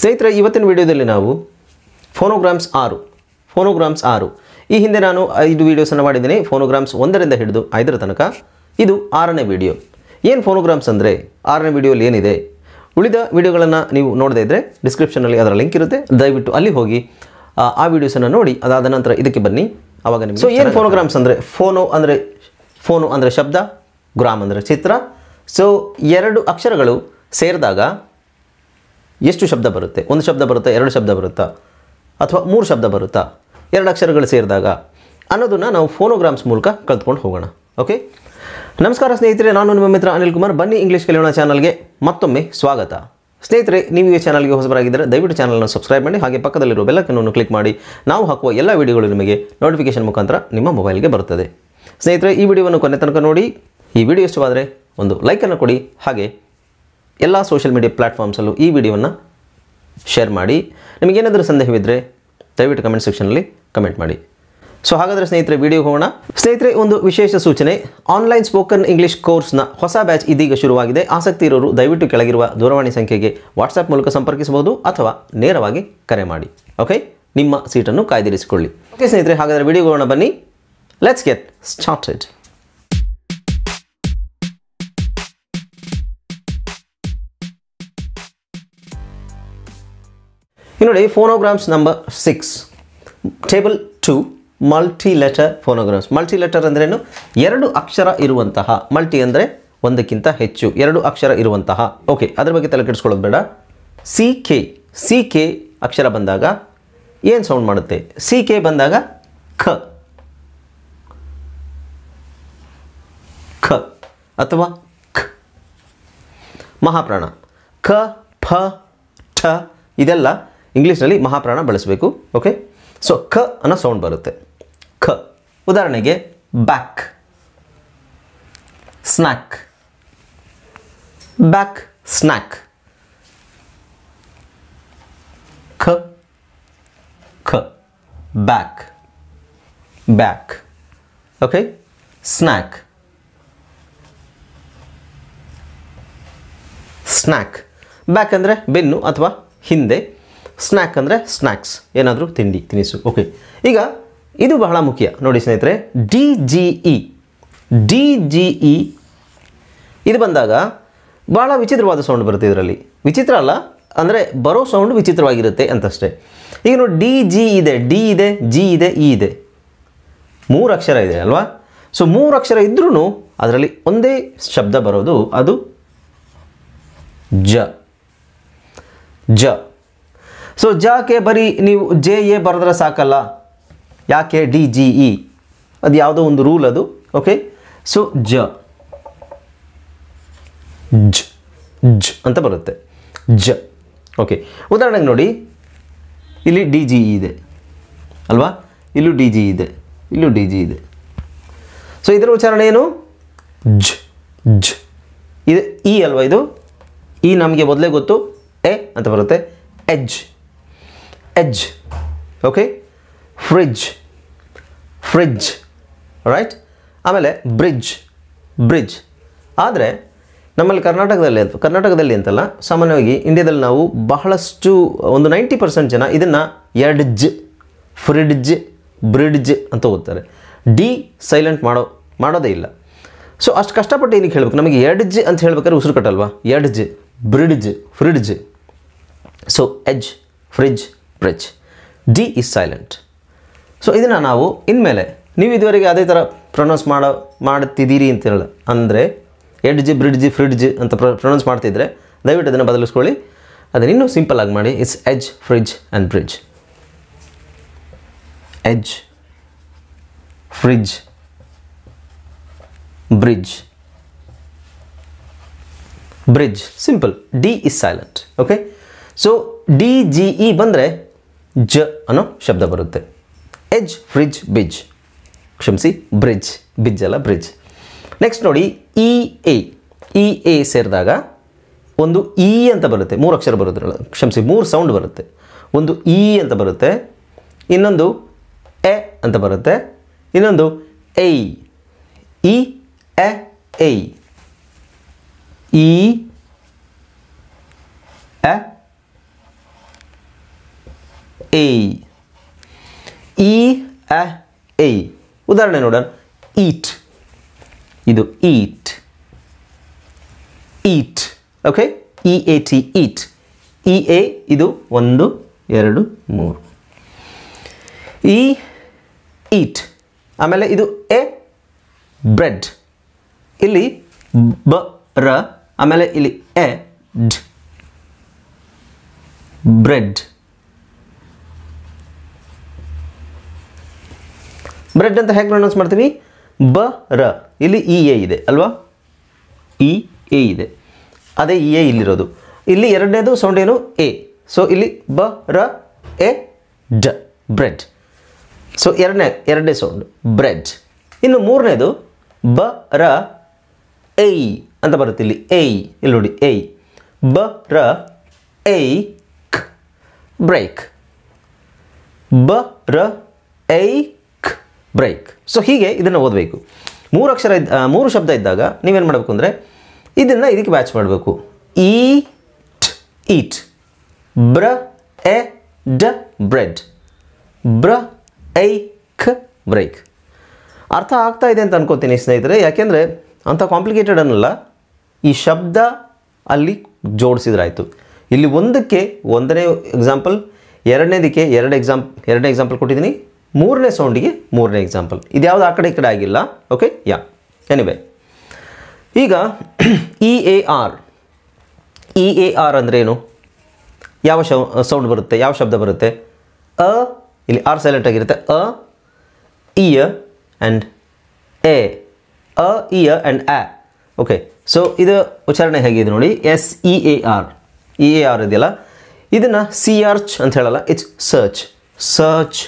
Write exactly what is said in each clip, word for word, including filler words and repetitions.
ಸ್ನೇಹಿತರೆ, ಇವತ್ತಿನ ವಿಡಿಯೋದಲ್ಲಿ ನಾವು ಫೋನೋಗ್ರಾಮ್ಸ್ ಆರು ಫೋನೋಗ್ರಾಮ್ಸ್ ಆರು ಈ ಹಿಂದೆ ನಾನು ಐದು ವೀಡಿಯೋಸನ್ನು ಮಾಡಿದ್ದೀನಿ. ಫೋನೋಗ್ರಾಮ್ಸ್ ಒಂದರಿಂದ ಹಿಡಿದು ಐದರ ತನಕ. ಇದು ಆರನೇ ವಿಡಿಯೋ. ಏನು ಫೋನೋಗ್ರಾಮ್ಸ್ ಅಂದರೆ ಆರನೇ ವಿಡಿಯೋಲಿ ಏನಿದೆ, ಉಳಿದ ವಿಡಿಯೋಗಳನ್ನು ನೀವು ನೋಡದೇ ಇದ್ದರೆ ಡಿಸ್ಕ್ರಿಪ್ಷನಲ್ಲಿ ಅದರ ಲಿಂಕ್ ಇರುತ್ತೆ, ದಯವಿಟ್ಟು ಅಲ್ಲಿ ಹೋಗಿ ಆ ವಿಡಿಯೋಸನ್ನು ನೋಡಿ. ಅದಾದ ನಂತರ ಇದಕ್ಕೆ ಬನ್ನಿ, ಆವಾಗ ನಿಮಗೆ. ಸೊ ಏನು ಫೋನೋಗ್ರಾಮ್ಸ್ ಅಂದರೆ, ಫೋನೋ ಅಂದರೆ ಫೋನು ಅಂದರೆ ಶಬ್ದ, ಗ್ರಾಮ್ ಅಂದರೆ ಚಿತ್ರ. ಸೊ ಎರಡು ಅಕ್ಷರಗಳು ಸೇರಿದಾಗ ಎಷ್ಟು ಶಬ್ದ ಬರುತ್ತೆ? ಒಂದು ಶಬ್ದ ಬರುತ್ತಾ, ಎರಡು ಶಬ್ದ ಬರುತ್ತಾ, ಅಥವಾ ಮೂರು ಶಬ್ದ ಬರುತ್ತಾ ಎರಡು ಅಕ್ಷರಗಳು ಸೇರಿದಾಗ ಅನ್ನೋದನ್ನು ನಾವು ಫೋನೋಗ್ರಾಮ್ಸ್ ಮೂಲಕ ಕಲ್ತ್ಕೊಂಡು ಹೋಗೋಣ. ಓಕೆ, ನಮಸ್ಕಾರ ಸ್ನೇಹಿತರೆ, ನಾನು ನಿಮ್ಮ ಮಿತ್ರ ಅನಿಲ್ ಕುಮಾರ್. ಬನ್ನಿ ಇಂಗ್ಲೀಷ್ ಕಲಿಯೋಣ ಚಾನಲ್ಗೆ ಮತ್ತೊಮ್ಮೆ ಸ್ವಾಗತ. ಸ್ನೇಹಿತರೆ, ನೀವು ಈ ಚಾನಲ್ಗೆ ಹೊಸಬರಾಗಿದ್ದರೆ ದಯವಿಟ್ಟು ಚಾನಲ್ನ ಸಬ್ಸ್ಕ್ರೈಬ್ ಮಾಡಿ, ಹಾಗೆ ಪಕ್ಕದಲ್ಲಿರೋ ಬೆಲ್ಲೈಕನ್ ಕ್ಲಿಕ್ ಮಾಡಿ. ನಾವು ಹಾಕುವ ಎಲ್ಲ ವಿಡಿಯೋಗಳು ನಿಮಗೆ ನೋಟಿಫಿಕೇಶನ್ ಮುಖಾಂತರ ನಿಮ್ಮ ಮೊಬೈಲ್ಗೆ ಬರುತ್ತದೆ. ಸ್ನೇಹಿತರೆ, ಈ ವಿಡಿಯೋವನ್ನು ಕೊನೆ ತನಕ ನೋಡಿ. ಈ ವಿಡಿಯೋ ಇಷ್ಟವಾದರೆ ಒಂದು ಲೈಕನ್ನು ಕೊಡಿ, ಹಾಗೆ ಎಲ್ಲ ಸೋಷಿಯಲ್ ಮೀಡಿಯಾ ಪ್ಲ್ಯಾಟ್ಫಾರ್ಮ್ಸಲ್ಲೂ ಈ ವಿಡಿಯೋವನ್ನು ಶೇರ್ ಮಾಡಿ. ನಿಮಗೇನಾದರೂ ಸಂದೇಹವಿದ್ದರೆ ದಯವಿಟ್ಟು ಕಮೆಂಟ್ ಸೆಕ್ಷನಲ್ಲಿ ಕಮೆಂಟ್ ಮಾಡಿ. ಸೊ ಹಾಗಾದರೆ ಸ್ನೇಹಿತರೆ, ವಿಡಿಯೋ ಹೋಗೋಣ. ಸ್ನೇಹಿತರೆ, ಒಂದು ವಿಶೇಷ ಸೂಚನೆ, ಆನ್ಲೈನ್ ಸ್ಪೋಕನ್ ಇಂಗ್ಲೀಷ್ ಕೋರ್ಸ್ನ ಹೊಸ ಬ್ಯಾಚ್ ಇದೀಗ ಶುರುವಾಗಿದೆ. ಆಸಕ್ತಿ ಇರೋರು ದಯವಿಟ್ಟು ಕೆಳಗಿರುವ ದೂರವಾಣಿ ಸಂಖ್ಯೆಗೆ ವಾಟ್ಸಾಪ್ ಮೂಲಕ ಸಂಪರ್ಕಿಸಬಹುದು ಅಥವಾ ನೇರವಾಗಿ ಕರೆ ಮಾಡಿ. ಓಕೆ, ನಿಮ್ಮ ಸೀಟನ್ನು ಕಾಯ್ದಿರಿಸಿಕೊಳ್ಳಿ. ಓಕೆ ಸ್ನೇಹಿತರೆ, ಹಾಗಾದರೆ ವಿಡಿಯೋ ಹೋಗೋಣ ಬನ್ನಿ. Let's get started. ನೋಡಿ, phonograms number six, table two, multi letter phonograms. Multi letter ಅಂದ್ರೇನು? ಎರಡು ಅಕ್ಷರ ಇರುವಂತಹ. ಮಲ್ಟಿ ಅಂದರೆ ಒಂದಕ್ಕಿಂತ ಹೆಚ್ಚು, ಎರಡು ಅಕ್ಷರ ಇರುವಂತಹ. ಓಕೆ, ಅದ್ರ ಬಗ್ಗೆ ತಲೆ ಕೆಡಿಸ್ಕೊಳ್ಳೋದು ಬೇಡ. ಸಿ ಕೆ ಸಿ ಕೆ ಅಕ್ಷರ ಬಂದಾಗ ಏನು ಸೌಂಡ್ ಮಾಡುತ್ತೆ? ಸಿ ಕೆ ಬಂದಾಗ ಖ ಖ ಅಥವಾ ಖ. ಮಹಾಪ್ರಾಣ ಖ ಫ ಠ ಇದೆಲ್ಲ ಇಂಗ್ಲೀಷ್ನಲ್ಲಿ ಮಹಾಪ್ರಾಣ ಬಳಸಬೇಕು. ಓಕೆ, ಸೊ ಖ ಅನ್ನೋ ಸೌಂಡ್ ಬರುತ್ತೆ. ಖ. ಉದಾಹರಣೆಗೆ ಬ್ಯಾಕ್, ಸ್ನ್ಯಾಕ್, ಬ್ಯಾಕ್ ಸ್ನ್ಯಾಕ್. ಖ ಖ, back back. Okay, snack snack. Back ಅಂದರೆ ಬೆನ್ನು ಅಥವಾ ಹಿಂದೆ, ಸ್ನ್ಯಾಕ್ ಅಂದರೆ ಸ್ನ್ಯಾಕ್ಸ್, ಏನಾದರೂ ತಿಂಡಿ ತಿನಿಸು. ಓಕೆ, ಈಗ ಇದು ಬಹಳ ಮುಖ್ಯ ನೋಡಿ ಸ್ನೇಹಿತರೆ. D G E D G E ಇದು ಬಂದಾಗ ಭಾಳ ವಿಚಿತ್ರವಾದ ಸೌಂಡ್ ಬರುತ್ತೆ ಇದರಲ್ಲಿ. ವಿಚಿತ್ರ ಅಲ್ಲ, ಅಂದರೆ ಬರೋ ಸೌಂಡ್ ವಿಚಿತ್ರವಾಗಿರುತ್ತೆ ಅಂತಷ್ಟೇ. ಈಗ ನೋಡಿ, ಡಿ ಜಿ ಇದೆ, ಡಿ ಇದೆ, ಜಿ ಇದೆ, ಇ ಇದೆ, ಮೂರು ಅಕ್ಷರ ಇದೆ ಅಲ್ವಾ? ಸೊ ಮೂರು ಅಕ್ಷರ ಇದ್ರೂ ಅದರಲ್ಲಿ ಒಂದೇ ಶಬ್ದ ಬರೋದು, ಅದು ಜ ಜ. ಸೊ ಜಕ್ಕೆ ಬರೀ ನೀವು ಜೆ ಎ ಬರೆದ್ರೆ ಸಾಕಲ್ಲ. ಯಾಕೆ? ಡಿ ಜಿ ಇ ಅದು ಯಾವುದೋ ಒಂದು ರೂಲ್ ಅದು. ಓಕೆ, ಸೊ ಜ ಜ ಜ ಅಂತ ಬರುತ್ತೆ, ಜ. ಓಕೆ, ಉದಾಹರಣೆಗೆ ನೋಡಿ, ಇಲ್ಲಿ ಡಿ ಜಿ ಇ ಇದೆ ಅಲ್ವಾ? ಇಲ್ಲೂ ಡಿ ಜಿ ಇದೆ, ಇಲ್ಲೂ ಡಿ ಜಿ ಇದೆ. ಸೊ ಇದರ ಉಚ್ಚಾರಣೆ ಏನು? ಜ ಜ. ಇದು ಇ ಅಲ್ವಾ? ಇದು ಈ ನಮಗೆ ಮೊದಲೇ ಗೊತ್ತು, ಎ ಅಂತ ಬರುತ್ತೆ. Edge edge. Okay, fridge fridge, right. ಆಮೇಲೆ ಬ್ರಿಡ್ಜ್ ಬ್ರಿಡ್ಜ್. ಆದರೆ ನಮ್ಮಲ್ಲಿ ಕರ್ನಾಟಕದಲ್ಲಿ ಅಂತ ಕರ್ನಾಟಕದಲ್ಲಿ ಅಂತಲ್ಲ, ಸಾಮಾನ್ಯವಾಗಿ ಇಂಡಿಯಾದಲ್ಲಿ ನಾವು ಬಹಳಷ್ಟು ಒಂದು ನೈಂಟಿ ಪರ್ಸೆಂಟ್ ಜನ ಇದನ್ನು ಎಡ್ಜ್, ಫ್ರಿಡ್ಜ್, ಬ್ರಿಡ್ಜ್ ಅಂತ ಓದ್ತಾರೆ. ಡಿ ಸೈಲೆಂಟ್ ಮಾಡೋ ಮಾಡೋದೇ ಇಲ್ಲ. ಸೊ ಅಷ್ಟು ಕಷ್ಟಪಟ್ಟು ಏನಕ್ಕೆ ಹೇಳಬೇಕು? ನಮಗೆ ಎಡ್ಜ್ ಅಂತ ಹೇಳ್ಬೇಕಾದ್ರೆ ಉಸಿರು ಕಟ್ಟಲ್ವಾ? Edge, bridge, fridge. So edge, fridge, bridge. D is silent. So ಇದನ್ನು ನಾವು ಇನ್ಮೇಲೆ, ನೀವು ಇದುವರೆಗೆ ಅದೇ ಥರ ಪ್ರೊನೌನ್ಸ್ ಮಾಡೋ ಮಾಡ್ತಿದ್ದೀರಿ ಅಂತ ಹೇಳ ಅಂದರೆ ಎಡ್ಜ್, ಬ್ರಿಡ್ಜ್, ಫ್ರಿಡ್ಜ್ ಅಂತ ಪ್ರ ಪ್ರೊನೌನ್ಸ್ ಮಾಡ್ತಿದ್ರೆ ದಯವಿಟ್ಟು ಅದನ್ನು ಬದಲಿಸ್ಕೊಳ್ಳಿ. ಅದನ್ನು ಇನ್ನೂ ಸಿಂಪಲ್ ಆಗಿ ಮಾಡಿ. It's edge, fridge and bridge. Edge, fridge, bridge, bridge. Simple. D is silent. Okay, so D G E ಬಂದರೆ ಜ ಅನ್ನೋ ಶಬ್ದ ಬರುತ್ತೆ. ಎಜ್, ಫ್ರಿಡ್ಜ್, ಬ್ರಿಡ್ಜ್, ಕ್ಷಮಿಸಿ ಬ್ರಿಡ್ಜ್, ಬಿಡ್ಜ್ ಅಲ್ಲ ಬ್ರಿಡ್ಜ್. ನೆಕ್ಸ್ಟ್ ನೋಡಿ, ಇ ಎ ಇ ಎ ಸೇರಿದಾಗ ಒಂದು ಇ ಅಂತ ಬರುತ್ತೆ, ಮೂರು ಅಕ್ಷರ ಬರುತ್ತೆ, ಕ್ಷಮಿಸಿ ಮೂರು ಸೌಂಡ್ ಬರುತ್ತೆ. ಒಂದು ಇ ಅಂತ ಬರುತ್ತೆ, ಇನ್ನೊಂದು ಎ ಅಂತ ಬರುತ್ತೆ, ಇನ್ನೊಂದು I. E A I, E A A E ಅ ಎ. ಉದಾಹರಣೆ ನೋಡೋಣ. ಈಟ್, ಇದು eat eat okay. E A T eat. E A ಇದು ಒಂದು ಎರಡು ಮೂರು. ಈ ಈಟ್. ಆಮೇಲೆ ಇದು ಎ ಬ್ರೆಡ್. ಇಲ್ಲಿ ಬ ರ ಆಮೇಲೆ ಇಲ್ಲಿ ಎ ಡ್ ಬ್ರೆಡ್. ಬ್ರೆಡ್ ಅಂತ ಹೇಗೆ ಪ್ರೊನೌನ್ಸ್ ಮಾಡ್ತೀವಿ? ಬ ರ. ಇಲ್ಲಿ ಇ ಎ ಇದೆ ಅಲ್ವಾ? ಇ ಎ ಇದೆ, ಅದೇ ಇ ಎ ಇಲ್ಲಿರೋದು. ಇಲ್ಲಿ ಎರಡನೇದು ಸೌಂಡ್ ಏನು? ಎ. ಸೊ ಇಲ್ಲಿ ಬ ರ ಎ ಡ ಬ್ರೆಡ್. ಸೊ ಎರಡನೇ ಎರಡನೇ ಸೌಂಡ್ ಬ್ರೆಡ್. ಇನ್ನು ಮೂರನೇದು ಬ ರ ಎ ಅಂತ ಬರುತ್ತೆ. ಇಲ್ಲಿ ಎ, ಇಲ್ಲಿ ನೋಡಿ ಎ. ಬ ರ ಎ ಕ್ ಬ್ರೇಕ್. ಬ ರ ಎ ಕ್ ಬ್ರೇಕ್. ಸೊ ಹೀಗೆ ಇದನ್ನು ಓದಬೇಕು. ಮೂರು ಅಕ್ಷರ ಇದ್ದ ಮೂರು ಶಬ್ದ ಇದ್ದಾಗ ನೀವೇನು ಮಾಡಬೇಕು ಅಂದರೆ ಇದನ್ನು ಇದಕ್ಕೆ ಮ್ಯಾಚ್ ಮಾಡಬೇಕು. ಈಟ್ ಈಟ್. ಬ್ರ ಎ ಡ ಬ್ರೆಡ್. ಬ್ರ ಐ ಕ್ ಬ್ರೇಕ್. ಅರ್ಥ ಆಗ್ತಾ ಇದೆ ಅಂತ ಅನ್ಕೋತೀನಿ ಸ್ನೇಹಿತರೆ, ಯಾಕೆಂದರೆ ಅಂಥ ಕಾಂಪ್ಲಿಕೇಟೆಡ್ ಅನ್ನಲ್ಲ. ಈ ಶಬ್ದ ಅಲ್ಲಿ ಜೋಡಿಸಿದ್ರಾಯ್ತು. ಇಲ್ಲಿ ಒಂದಕ್ಕೆ ಒಂದನೇ ಎಕ್ಸಾಂಪಲ್, ಎರಡನೇದಕ್ಕೆ ಎರಡು ಎಕ್ಸಾಂಪ್ ಎರಡನೇ ಎಕ್ಸಾಂಪಲ್ ಕೊಟ್ಟಿದ್ದೀನಿ, ಮೂರನೇ ಸೌಂಡಿಗೆ ಮೂರನೇ ಎಕ್ಸಾಂಪಲ್. ಇದು ಯಾವುದು ಆ ಕಡೆ ಈ ಕಡೆ ಆಗಿಲ್ಲ. Okay, ya anyway. ಈಗ E A R. E A R ಅಂದರೆ ಏನು? ಯಾವ ಶೌ ಸೌಂಡ್ ಬರುತ್ತೆ, ಯಾವ ಶಬ್ದ ಬರುತ್ತೆ? ಅ, ಇಲ್ಲಿ ಆರ್ ಸೈಲೆಂಟ್ ಆಗಿರುತ್ತೆ. ಅ, ಇಯ ಆ್ಯಂಡ್ ಎ. ಅ, ಇಯ ಆ್ಯಂಡ್ ಎ. ಓಕೆ, ಸೊ ಇದು ಉಚ್ಚಾರಣೆ ಹೇಗಿದೆ ನೋಡಿ. S E A R. E A R ಇದೆಯಲ್ಲ, ಇದನ್ನು ಸಿ ಆರ್ಚ್ ಅಂತ ಹೇಳಲ್ಲ, it's search. Search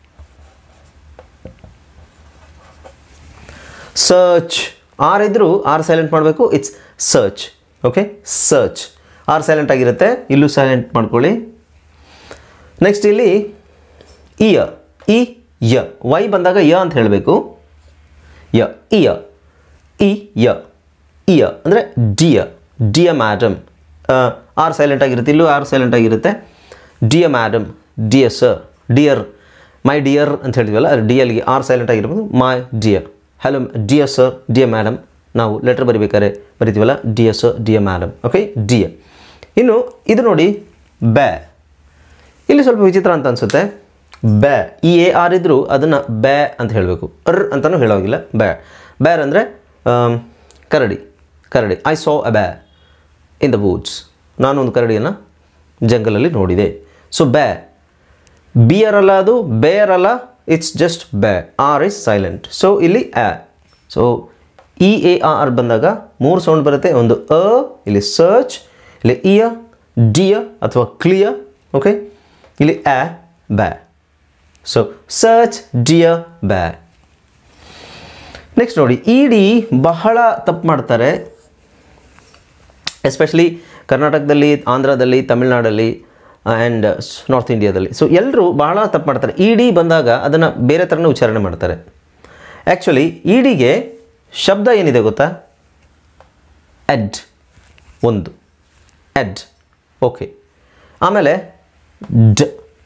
search. R ಇದ್ದರೂ ಆರ್ ಸೈಲೆಂಟ್ ಮಾಡಬೇಕು. It's search. Okay, search. R silent ಆಗಿರುತ್ತೆ, ಇಲ್ಲೂ ಸೈಲೆಂಟ್ ಮಾಡ್ಕೊಳ್ಳಿ. ನೆಕ್ಸ್ಟ್ ಇಲ್ಲಿ ಇಯ. ಇ ಯ. ವೈ ಬಂದಾಗ ಯ ಅಂತ ಹೇಳಬೇಕು. ಯ ಇಯ. ಇ ಯ. ಇಯ ಅಂದರೆ dear. Dear madam. R silent ಆಗಿರುತ್ತೆ, ಇಲ್ಲೂ ಆರ್ ಸೈಲೆಂಟ್ ಆಗಿರುತ್ತೆ. Dear madam, dear sir, dear, my dear ಅಂತ ಹೇಳ್ತೀವಲ್ಲ, ಅದು ಡಿ ಎಲ್ಗೆ ಆರ್ ಸೈಲೆಂಟ್ ಆಗಿರ್ಬೋದು. My dear. Hello dear sir, dear madam. ನಾವು ಲೆಟರ್ ಬರಿಬೇಕಾದ್ರೆ ಬರಿತೀವಲ್ಲ, dear sir, dear madam. Okay, dear. ಇನ್ನು ಇದು ನೋಡಿ ಬ್ಯಾ. ಇಲ್ಲಿ ಸ್ವಲ್ಪ ವಿಚಿತ್ರ ಅಂತ ಅನಿಸುತ್ತೆ. ಬ್ಯಾ. ಇ ಎ ಆರ್ ಇದ್ದರೂ ಅದನ್ನು ಬ್ಯಾ ಅಂತ ಹೇಳಬೇಕು. ಅರ್ ಅಂತಲೂ ಹೇಳೋಗಿಲ್ಲ. ಬ್ಯಾ. ಬ್ಯಾರ್ ಅಂದರೆ ಕರಡಿ. ಕರಡಿ. ಐ ಸೋ ಅ ಬ್ಯಾ ಇನ್ ದ ವೂಡ್ಸ್. ನಾನು ಒಂದು ಕರಡಿಯನ್ನು ಜಂಗಲಲ್ಲಿ ನೋಡಿದೆ. ಸೊ ಬ್ಯಾ. ಬಿಯರ್ ಅಲ್ಲ, ಅದು ಬೇರ್ ಅಲ್ಲ, ಇಟ್ಸ್ ಜಸ್ಟ್ ಬ್ಯಾ. R is silent. ಸೊ ಇಲ್ಲಿ ಆ. ಸೊ ಇ ಎ ಆರ್ ಬಂದಾಗ ಮೂರು ಸೌಂಡ್ ಬರುತ್ತೆ. ಒಂದು ಅ, ಇಲ್ಲಿ ಸರ್ಚ್, ಇಲ್ಲಿ ಇಯ, ಡಿಯ ಅಥವಾ ಕ್ಲಿಯರ್. ಓಕೆ, ಇಲ್ಲಿ ಆ, ಬ್ಯಾ. ಸೊ ಸರ್ಚ್, ಡಿಯ, ಬ್ಯಾ. ನೆಕ್ಸ್ಟ್ ನೋಡಿ, ಇ ಡಿ ಬಹಳ ತಪ್ಪು ಮಾಡ್ತಾರೆ, ಎಸ್ಪೆಷಲಿ ಕರ್ನಾಟಕದಲ್ಲಿ, ಆಂಧ್ರದಲ್ಲಿ, ತಮಿಳ್ನಾಡಲ್ಲಿ ಆ್ಯಂಡ್ ನಾರ್ತ್ ಇಂಡಿಯಾದಲ್ಲಿ. ಸೊ ಎಲ್ಲರೂ ಬಹಳ ತಪ್ಪು ಮಾಡ್ತಾರೆ. ಇ ಡಿ ಬಂದಾಗ ಅದನ್ನು ಬೇರೆ ಥರನೇ ಉಚ್ಚಾರಣೆ ಮಾಡ್ತಾರೆ. ಆ್ಯಕ್ಚುಲಿ ಇ ಡಿಗೆ ಶಬ್ದ ಏನಿದೆ ಗೊತ್ತಾ? ಎಡ್. ಒಂದು ಎಡ್. ಓಕೆ, ಆಮೇಲೆ ಡ್.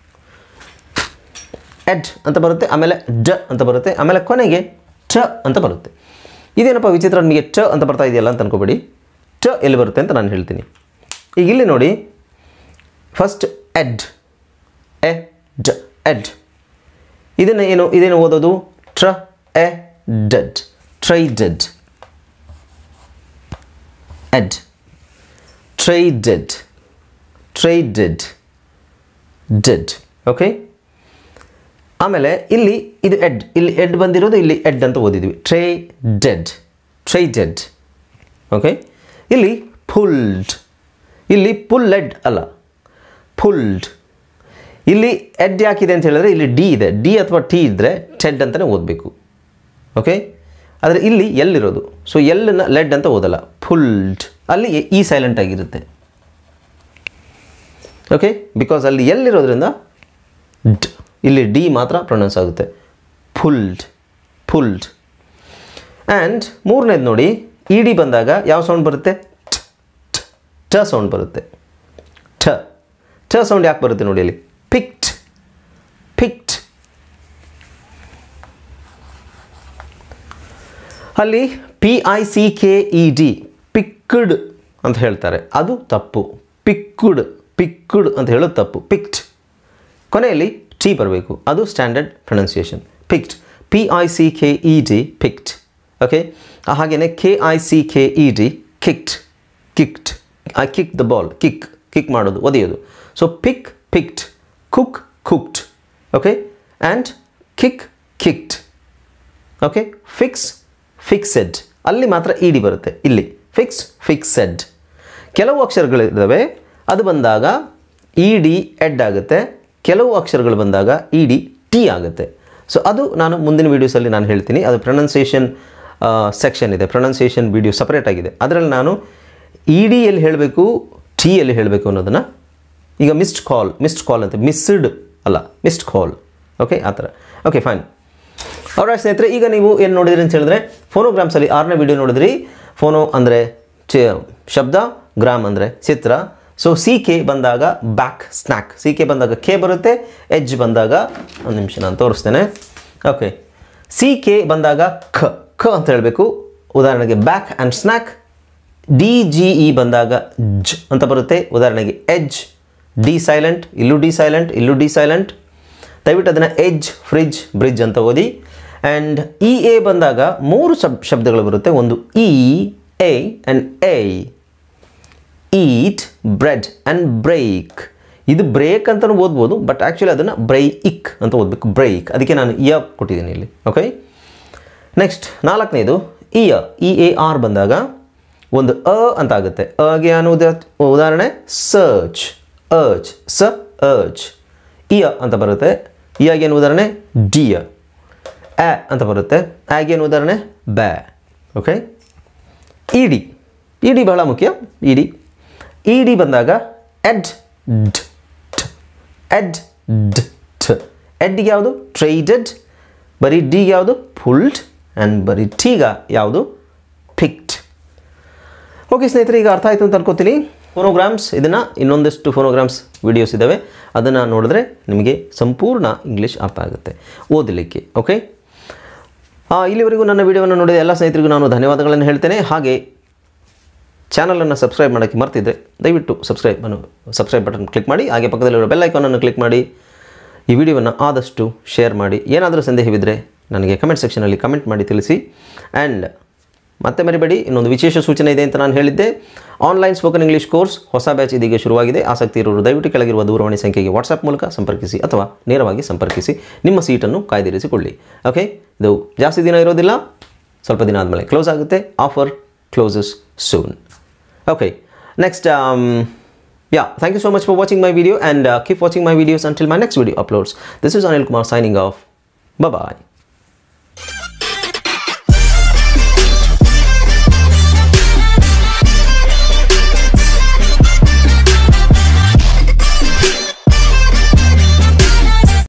ಎಡ್ ಅಂತ ಬರುತ್ತೆ, ಆಮೇಲೆ ಡ ಅಂತ ಬರುತ್ತೆ, ಆಮೇಲೆ ಕೊನೆಗೆ ಟ ಅಂತ ಬರುತ್ತೆ. ಇದೇನಪ್ಪ ವಿಚಿತ್ರ, ನಿಮಗೆ ಟ ಅಂತ ಬರ್ತಾ ಇದೆಯಲ್ಲ ಅಂತ ಅನ್ಕೋಬೇಡಿ. ಟ ಎಲ್ಲಿ ಬರುತ್ತೆ ಅಂತ ನಾನು ಹೇಳ್ತೀನಿ. ಈಗ ಇಲ್ಲಿ ನೋಡಿ, ಫಸ್ಟ್ ಎಡ್. ಎ ಡ್. ಎಡ್. ಇದನ್ನು ಏನು ಇದೇನು ಓದೋದು? ಟ್ರ ಎ ಡೆಡ್. ಟ್ರೈಡೆಡ್. ಎಡ್. ಟ್ರೈಡೆಡ್. ಟ್ರೈಡೆಡ್. ಡೆಡ್. ಓಕೆ, ಆಮೇಲೆ ಇಲ್ಲಿ ಇದು ಎಡ್. ಇಲ್ಲಿ ಎಡ್ ಬಂದಿರೋದು, ಇಲ್ಲಿ ಎಡ್ ಅಂತ ಓದಿದ್ವಿ. ಟ್ರೈ ಡೆಡ್. ಟ್ರೈ ಡೆಡ್. ಓಕೆ, ಇಲ್ಲಿ ಫುಲ್ಡ್. ಇಲ್ಲಿ ಫುಲ್ ಎಡ್ ಅಲ್ಲ, ಫುಲ್ಡ್. ಇಲ್ಲಿ ಎಡ್ ಯಾಕಿದೆ ಅಂತ ಹೇಳಿದ್ರೆ ಇಲ್ಲಿ ಡಿ ಇದೆ. ಡಿ ಅಥವಾ ಟಿ ಇದ್ದರೆ ಟೆಡ್ ಅಂತಲೇ ಓದಬೇಕು. ಓಕೆ, ಆದರೆ ಇಲ್ಲಿ ಎಲ್ಲಿರೋದು, ಸೊ ಎಲ್ಲನ್ನ ಲೆಡ್ ಅಂತ ಓದಲ್ಲ, ಫುಲ್ಡ್. ಅಲ್ಲಿ ಇ ಸೈಲೆಂಟ್ ಆಗಿರುತ್ತೆ. ಓಕೆ, ಬಿಕಾಸ್ ಅಲ್ಲಿ ಎಲ್ಲಿರೋದ್ರಿಂದ ಡ್, ಇಲ್ಲಿ ಡಿ ಮಾತ್ರ ಪ್ರೊನೌನ್ಸ್ ಆಗುತ್ತೆ. ಫುಲ್ಡ್. ಫುಲ್ಡ್. ಆ್ಯಂಡ್ ಮೂರನೇದು ನೋಡಿ, ಇ ಡಿ ಬಂದಾಗ ಯಾವ ಸೌಂಡ್ ಬರುತ್ತೆ? ಟ ಸೌಂಡ್ ಬರುತ್ತೆ. ಠ. ಠ ಸೌಂಡ್ ಯಾಕೆ ಬರುತ್ತೆ ನೋಡಿ ಅಲ್ಲಿ? ಪಿಕ್ಟ್. picked. ಅಲ್ಲಿ P I C K E D picked ಅಂತ ಹೇಳ್ತಾರೆ, ಅದು ತಪ್ಪು. ಪಿಕ್ಡ್ ಪಿಕ್ಡ್ ಅಂತ ಹೇಳೋದು ತಪ್ಪು. ಪಿಕ್ಡ್ ಕೊನೆಯಲ್ಲಿ ಟಿ ಬರಬೇಕು, ಅದು standard pronunciation. Picked, P I C K E D picked. Okay, ಹಾಗೆಯೇ K I C K E D kicked. Kicked, I kick the ball. Kick kick ಮಾಡೋದು, ಒದೆಯೋದು. So pick picked, cook cooked. Okay, and kick kicked. Okay, fix fixed, ಅಲ್ಲಿ ಮಾತ್ರ E D ಬರುತ್ತೆ. ಇಲ್ಲಿ fix fixed. ಕೆಲವು ಅಕ್ಷರಗಳಿದ್ದಾವೆ, ಅದು ಬಂದಾಗ ಇ ಡಿ ಎಡ್ ಆಗುತ್ತೆ. ಕೆಲವು ಅಕ್ಷರಗಳು ಬಂದಾಗ ಇ ಡಿ ಟಿ ಆಗುತ್ತೆ. ಸೊ ಅದು ನಾನು ಮುಂದಿನ ವೀಡಿಯೋಸಲ್ಲಿ ನಾನು ಹೇಳ್ತೀನಿ. ಅದು ಪ್ರೊನೌನ್ಸಿಯೇಷನ್ ಸೆಕ್ಷನ್ ಇದೆ, ಪ್ರೊನೌನ್ಸಿಯೇಷನ್ ವಿಡಿಯೋ ಸಪ್ರೇಟ್ ಆಗಿದೆ. ಅದರಲ್ಲಿ ನಾನು ಇ ಡಿ ಎಲ್ಲಿ ಹೇಳಬೇಕು, ಟಿ ಎಲ್ಲಿ ಹೇಳಬೇಕು ಅನ್ನೋದನ್ನು, ಈಗ ಮಿಸ್ಡ್ ಕಾಲ್ ಮಿಸ್ಡ್ ಕಾಲ್ ಅಂತ, ಮಿಸ್ಡ್ ಅಲ್ಲ ಮಿಸ್ಡ್ ಕಾಲ್. ಓಕೆ, ಆ ಥರ. Okay, fine. ಅವರ ಸ್ನೇಹಿತರೆ, ಈಗ ನೀವು ಏನು ನೋಡಿದ್ರಿ ಅಂತ ಹೇಳಿದ್ರೆ, ಫೋನೋಗ್ರಾಮ್ಸಲ್ಲಿ ಆರನೇ ವಿಡಿಯೋ ನೋಡಿದ್ರಿ. ಫೋನೋ ಅಂದರೆ ಚ ಶಬ್ದ, ಗ್ರಾಮ್ ಅಂದರೆ ಚಿತ್ರ. ಸೊ ಸಿ ಕೆ ಬಂದಾಗ ಬ್ಯಾಕ್ ಸ್ನ್ಯಾಕ್, ಸಿ ಕೆ ಬಂದಾಗ ಕೆ ಬರುತ್ತೆ, ಎಜ್ ಬಂದಾಗ ಒಂದು ನಿಮಿಷ ನಾನು ತೋರಿಸ್ತೇನೆ. ಓಕೆ, ಸಿ ಕೆ ಬಂದಾಗ ಖ ಖ ಅಂತ ಹೇಳಬೇಕು. ಉದಾಹರಣೆಗೆ back and snack. D G E ಬಂದಾಗ ಜ್ ಅಂತ ಬರುತ್ತೆ. ಉದಾಹರಣೆಗೆ ಎಜ್. ಡಿ ಸೈಲೆಂಟ್, ಇಲ್ಲೂ ಡಿ ಸೈಲೆಂಟ್, ಇಲ್ಲೂ ಡಿ ಸೈಲೆಂಟ್. ದಯವಿಟ್ಟು ಅದನ್ನು ಎಜ್, ಫ್ರಿಜ್, ಬ್ರಿಡ್ಜ್ ಅಂತ ಓದಿ. ಆ್ಯಂಡ್ ಇ ಎ ಬಂದಾಗ ಮೂರು ಶಬ್ ಶಬ್ದಗಳು ಬರುತ್ತೆ. ಒಂದು E, A and A. Eat, bread and break. ಇದು ಬ್ರೇಕ್ ಅಂತಲೂ ಓದ್ಬೋದು, ಬಟ್ ಆ್ಯಕ್ಚುಲಿ ಅದನ್ನು ಬ್ರೈಕ್ ಅಂತ ಓದಬೇಕು, ಬ್ರೇಕ್. ಅದಕ್ಕೆ ನಾನು ಇಯ ಕೊಟ್ಟಿದ್ದೀನಿ ಇಲ್ಲಿ. ಓಕೆ, ನೆಕ್ಸ್ಟ್ ನಾಲ್ಕನೇದು ಇಯ. ಇ ಎ ಆರ್ ಬಂದಾಗ ಒಂದು ಅ ಅಂತ ಆಗುತ್ತೆ. ಅಗೆ ಅನ್ನೋದು ಉದಾಹರಣೆ ಸರ್ಚ್, ಅರ್ಚ್, ಸ ಅರ್ಚ್. ಇಯ ಅಂತ ಬರುತ್ತೆ. ಇಯಾಗೆ ಏನು ಉದಾಹರಣೆ ಡಿಯ. ಆ ಅಂತ ಬರುತ್ತೆ. ಆಗೆ ಏನು ಉದಾಹರಣೆ ಬ್ಯಾ. Okay, E D. E D ಬಹಳ ಮುಖ್ಯ. ಇ ಡಿ ಇ ಡಿ ಬಂದಾಗ ಎಡ್ ಡ್ ಟ್. ಎಡ್ ಡ್ ಟ್. ಎಡ್ಗೆ ಯಾವುದು ಟ್ರೇಡೆಡ್, ಬರೀ ಡಿಗೆ ಯಾವುದು ಪುಲ್ಡ್, ಆ್ಯಂಡ್ ಬರೀ ಟೀಗ ಯಾವುದು ಪಿಕ್ಡ್. ಓಕೆ ಸ್ನೇಹಿತರೆ, ಈಗ ಅರ್ಥ ಆಯಿತು ಅಂತ ಅನ್ಕೋತೀನಿ. ಫೋನೋಗ್ರಾಮ್ಸ್, ಇದನ್ನು ಇನ್ನೊಂದಷ್ಟು ಫೋನೋಗ್ರಾಮ್ಸ್ ವಿಡಿಯೋಸ್ ಇದ್ದಾವೆ, ಅದನ್ನು ನೋಡಿದ್ರೆ ನಿಮಗೆ ಸಂಪೂರ್ಣ ಇಂಗ್ಲೀಷ್ ಅರ್ಥ ಆಗುತ್ತೆ ಓದಲಿಕ್ಕೆ. ಓಕೆ, ಇಲ್ಲಿವರೆಗೂ ನನ್ನ ವಿಡಿಯೋವನ್ನು ನೋಡಿದ ಎಲ್ಲ ಸ್ನೇಹಿತರಿಗೂ ನಾನು ಧನ್ಯವಾದಗಳನ್ನು ಹೇಳ್ತೇನೆ. ಹಾಗೆ ಚಾನಲನ್ನು ಸಬ್ಸ್ಕ್ರೈಬ್ ಮಾಡೋಕ್ಕೆ ಮರ್ತಿದ್ದರೆ ದಯವಿಟ್ಟು ಸಬ್ಸ್ಕ್ರೈಬ್ ಅನ್ನು ಸಬ್ಸ್ಕ್ರೈಬ್ ಬಟನ್ ಕ್ಲಿಕ್ ಮಾಡಿ. ಹಾಗೆ ಪಕ್ಕದಲ್ಲಿರೋ ಬೆಲ್ ಐಕಾನನ್ನು ಕ್ಲಿಕ್ ಮಾಡಿ. ಈ ವಿಡಿಯೋವನ್ನು ಆದಷ್ಟು ಶೇರ್ ಮಾಡಿ. ಏನಾದರೂ ಸಂದೇಹವಿದ್ದರೆ ನನಗೆ ಕಮೆಂಟ್ ಸೆಕ್ಷನಲ್ಲಿ ಕಮೆಂಟ್ ಮಾಡಿ ತಿಳಿಸಿ. ಆ್ಯಂಡ್ ಮತ್ತೆ ಮರಿಬೇಡಿ, ಇನ್ನೊಂದು ವಿಶೇಷ ಸೂಚನೆ ಇದೆ ಅಂತ ನಾನು ಹೇಳಿದ್ದೆ. ಆನ್ಲೈನ್ ಸ್ಪೋಕನ್ ಇಂಗ್ಲೀಷ್ ಕೋರ್ಸ್ ಹೊಸ ಬ್ಯಾಚ್ ಇದೀಗ ಶುರುವಾಗಿದೆ. ಆಸಕ್ತಿ ಇರೋರು ದಯವಿಟ್ಟು ಕೆಳಗಿರುವ ದೂರವಾಣಿ ಸಂಖ್ಯೆಗೆ ವಾಟ್ಸಪ್ ಮೂಲಕ ಸಂಪರ್ಕಿಸಿ ಅಥವಾ ನೇರವಾಗಿ ಸಂಪರ್ಕಿಸಿ. ನಿಮ್ಮ ಸೀಟನ್ನು ಕಾಯ್ದಿರಿಸಿಕೊಳ್ಳಿ. ಓಕೆ, ಇದು ಜಾಸ್ತಿ ದಿನ ಇರೋದಿಲ್ಲ, ಸ್ವಲ್ಪ ದಿನ ಆದಮೇಲೆ ಕ್ಲೋಸ್ ಆಗುತ್ತೆ. Offer closes soon. Okay, next um yeah, thank you so much for watching my video, and uh, keep watching my videos until my next video uploads. This is Anil Kumar signing off. Bye bye.